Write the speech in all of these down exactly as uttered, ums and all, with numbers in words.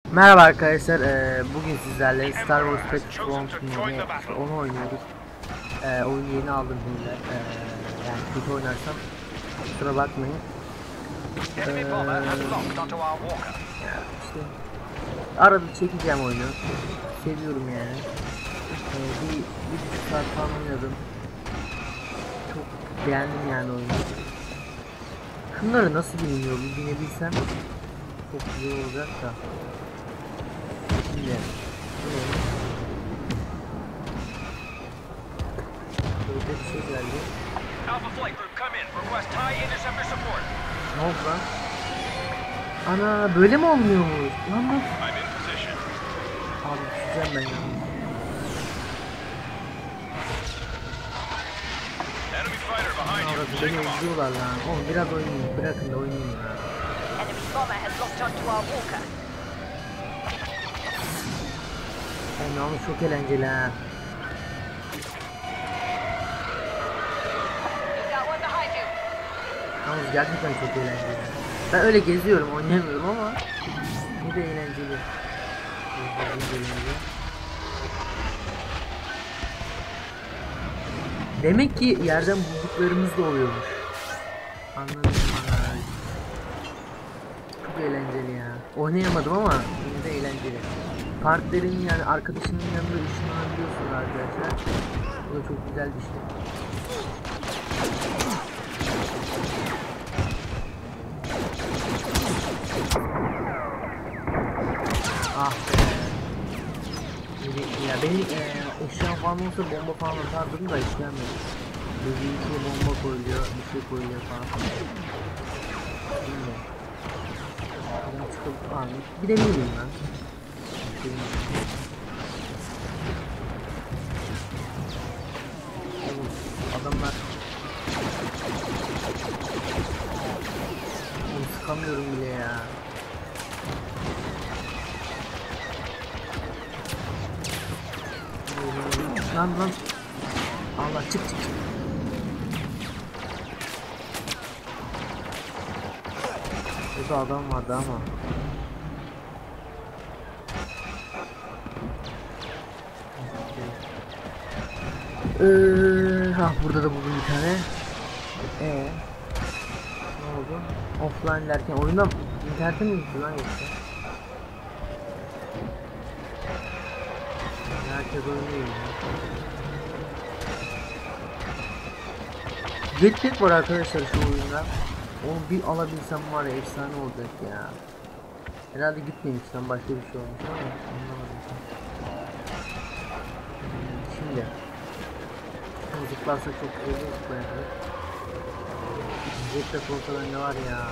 Merhaba arkadaşlar, ee, bugün sizlerle Star Wars Battlefront işte onu oynuyoruz. Ee, oyunu yeni aldım beyler, ee, yani kötü oynarsam kusura bakmayın. Ee, işte arada çekeceğim oyunu, seviyorum yani. Ee, bir, bir buçuk saat falan oynadım, çok beğendim yani oyunu. Şunları nasıl bilmiyor, bir binebilsem çok güzel olacak da. Şimdi burada bir şey geldi. Ne oldu lan? Ana böyle mi olmuyormuş? Lan bak. Abi düşeceğim ben ya. Orada beni izliyorlar lan. Oğlum biraz oynayayım. Bırakın da oynayayım ya. Oğlum yalnız çok eğlenceli ha. Yalnız gerçekten çok eğlenceli. Ben öyle geziyorum, oynamıyorum ama bu da eğlenceli. Demek ki yerden bulduklarımız da oluyormuş. Anladım. Çok eğlenceli ya. Oynayamadım ama yine de eğlenceli. Partlerin yani arkadaşının yanında ışınlanabiliyorsunuz arkadaşlar. Bu da çok güzel bir şey. Ah be. Ya benim e, eşyam falan olsa bomba falan atardım da işlenmedi. Dediğim şey bomba koyuyor, bir şey koyuyor falan. Bilmiyorum. Ben çıkıp falan bir de ne bileyim ben. Oğlum adamlar Oğlum sıkamıyorum bile ya. Lan lan. Allah çık çık çık. Burada adam vardı ama. Ee, ha burada da buldum bir tane. Ee, ne oldu? Offline derken oyunda internete mi gitti lan yoksa? Herkes oynuyor ya. Jetpack var arkadaşlar şu oyunda. Onu bir alabilsem var ya efsane olacak ya. Herhalde gitmemişten başka bir şey olmuş ama anlamadım. Şimdi zıplarsa çok güzel zıplayabilir. Jetpack olsa bende var ya.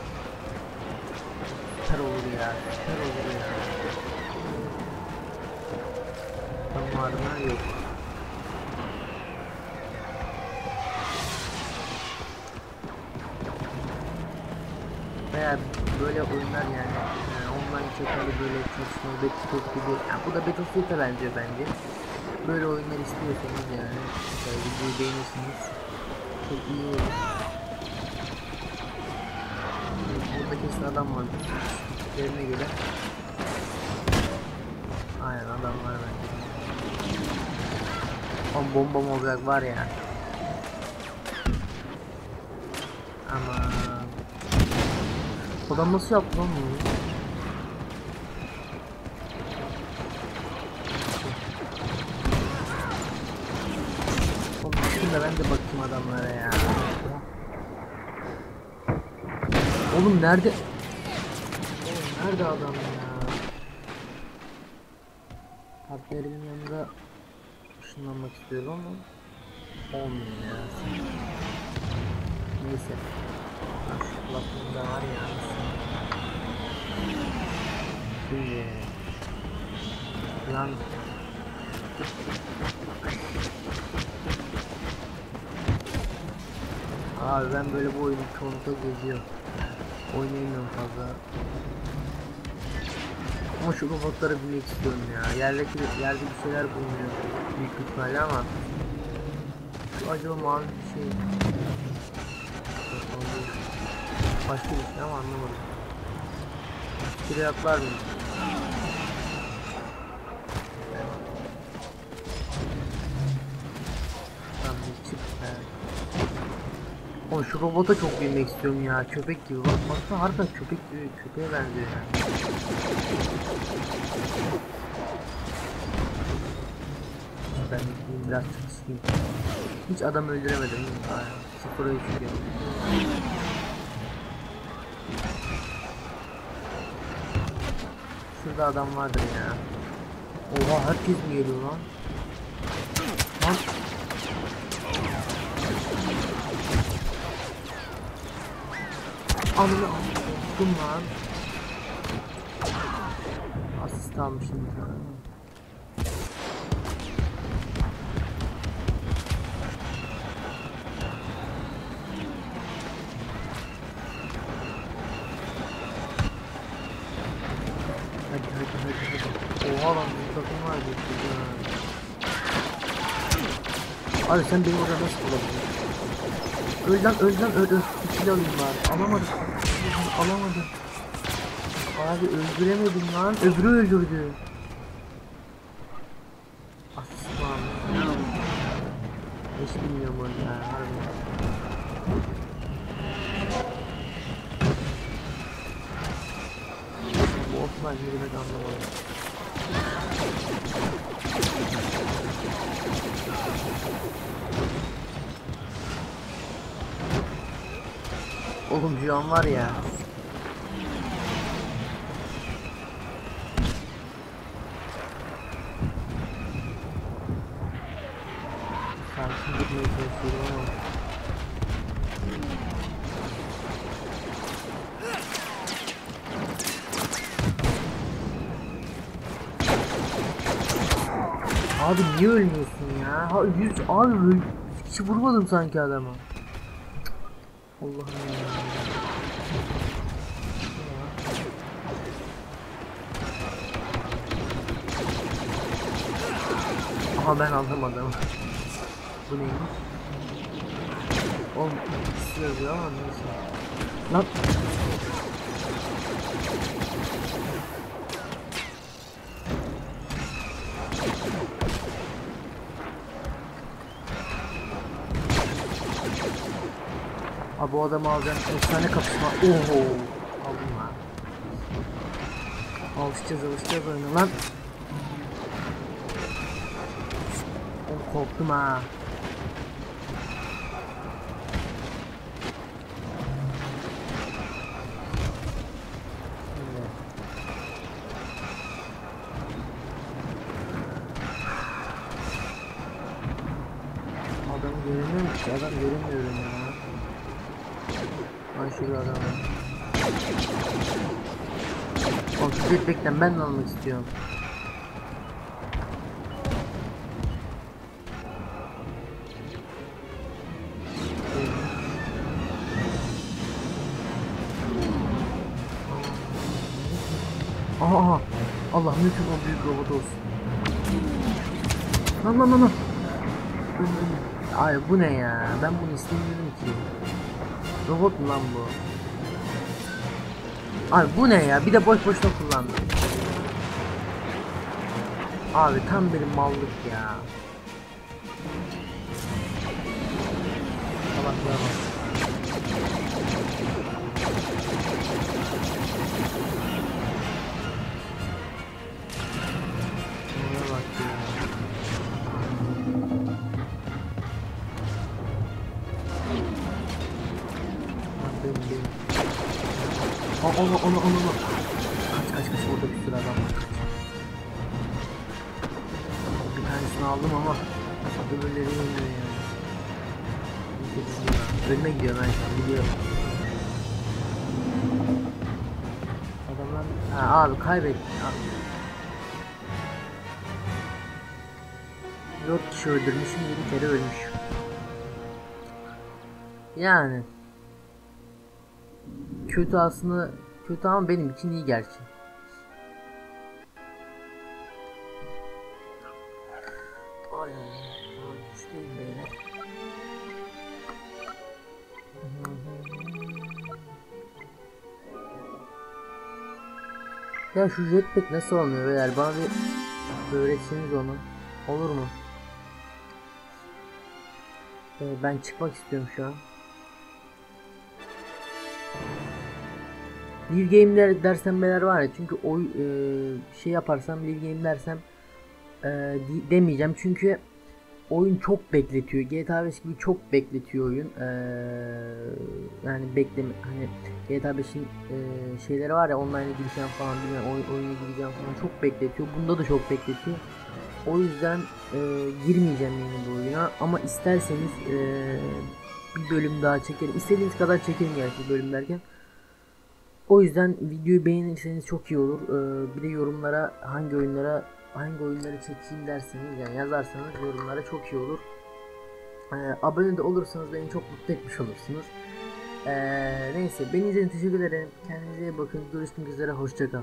Süper olur ya. Süper olur ya. Tam var mı? Yok. Veya böyle oyunlar yani, yani online çekmeli böyle çalışmalı Battlefield gibi yani bu da Battlefield'a benziyor bence. Böyle oyunlar istiyorsanız yani mesela videoyu beğenirsiniz çok iyi olur. Burada kesin adam var yerine göre. Aynen adam var bence. Ama bombam olacak var ya. Ama adam nasıl yaptı lan bunu? Oğlum şimdi ben de bakayım adamlara ya. Oğlum nerede? Oğlum nerede adam ya? Partnerimin yanında ışınlanmak istiyorum ama olmuyor ya. Neyse. Şu kulaklığımda var ya. Şimdi lan abi ben böyle bu oyunu çoğunlukla geziyorum. Oynayamıyorum fazla. Ama şu robotları bilmek istiyorum ya. Yerdeki yerde bir şeyler bulunuyor. Büyük ihtimalle ama şu acaba mavi bir şey. Başka bir şey ama anlamadım. Şuraya atlar mı? O şu robota çok binmek istiyorum ya. Köpek gibi. Bak baksana harbiden köpek gibi, köpeğe benziyor yani. Ben biraz çıkışayım. Hiç adam öldüremedim. Sıfıra üç. Şurada adam vardır ya. Oha herkes mi geliyor lan? Lan. Anını aldım lan. Asist almışım ya. Hadi hadi hadi hadi. Oha lan bir takım var bir. Abi sen beni orada nasıl bulabiliyorsun? Öl lan öl lan öl öl. İkili alayım bari. Alamadım. Alamadım. Abi öldüremedim lan. Öbürü öldürdü. Aslan. Hiç bilmiyorum onu ya. Harbiden. Bu Osman yerime de anlamadım. Oğlum şu an var ya. Sakin gitmeye çalışıyorum ama. Abi niye ölmüyorsun ya? Ha yüz abi hiç vurmadım sanki adama. Allah'ım ya. Aha ben aldım adamı. Bu neymiş? Oğlum ikisi yazıyor ama neyse. Lan. Abi bu adamı alacağım. Efsane kapışma. Oho. Aldım lan. Alışacağız alışacağız oyunu lan. Oh, korktum ha. Adamı göremiyorum ki. Adam göremiyorum ya. Ay şurada adam var. Bak jetpack'ten ben de almak istiyorum. Aha aha. Allah mümkün o büyük robot olsun. Lan lan lan lan. Ay bu ne ya? Ben bunu istemiyorum ki. Robot mu lan bu? Abi bu ne ya? Bir de boş boşuna kullandım. Abi tam benim mallık ya. Bak bak bak. Şuna bak ya. Bak benim benim. Aa onu onu onu onu. Kaç kaç kaç orada bir sürü adam var. Bir tanesini aldım ama öbürleri yemiyor yani. Önüme gidiyor ben şu an biliyorum. Adamlar ha, abi kaybettim abi. dört kişi öldürmüşüm, yedi kere ölmüş. Yani kötü aslında, kötü ama benim için iyi gerçi. Ay güçlüyüm beyler. Ya şu jetpack nasıl olmuyor beyler, bana bir öğretseniz onu, olur mu? Ee, ben çıkmak istiyorum şu an. Live game der, dersem beyler var ya, çünkü o e, şey yaparsam live game dersem e, de- demeyeceğim çünkü oyun çok bekletiyor. G T A beş gibi çok bekletiyor oyun. Ee, yani bekleme, hani G T A beşin e, şeyleri var ya, online'a gireceğim falan, bilmem oyun, oyuna gireceğim falan, çok bekletiyor. Bunda da çok bekletiyor. O yüzden e, girmeyeceğim yeni bu oyuna, ama isterseniz e, bir bölüm daha çekerim. İstediğiniz kadar çekerim gerçi bölüm derken. O yüzden videoyu beğenirseniz çok iyi olur. Ee, bir de yorumlara hangi oyunlara hangi oyunları çekeyim derseniz, yani yazarsanız yorumlara çok iyi olur. Ee, abone de olursanız beni çok mutlu etmiş olursunuz. Ee, neyse, beni izlediğiniz için teşekkür ederim. Kendinize iyi bakın. Görüşmek üzere. Hoşçakalın.